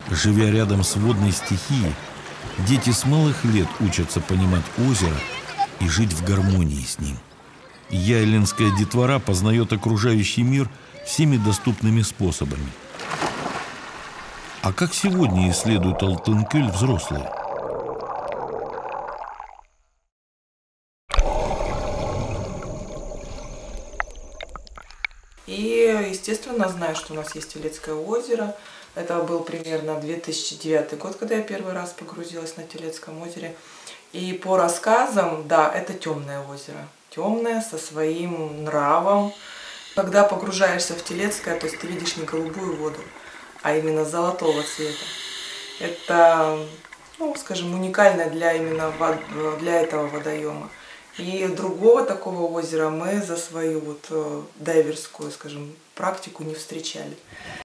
Живя рядом с водной стихией, дети с малых лет учатся понимать озеро и жить в гармонии с ним. Яйлинская детвора познает окружающий мир всеми доступными способами. А как сегодня исследуют Алтынкөл взрослые? И, естественно, знаю, что у нас есть Телецкое озеро. Это был примерно 2009 год, когда я первый раз погрузилась на Телецком озере. И по рассказам, да, это темное озеро. Темное, со своим нравом. Когда погружаешься в Телецкое, то есть ты видишь не голубую воду, а именно золотого цвета. Это, ну, скажем, уникально для этого водоема. И другого такого озера мы за свою дайверскую, скажем, практику не встречали.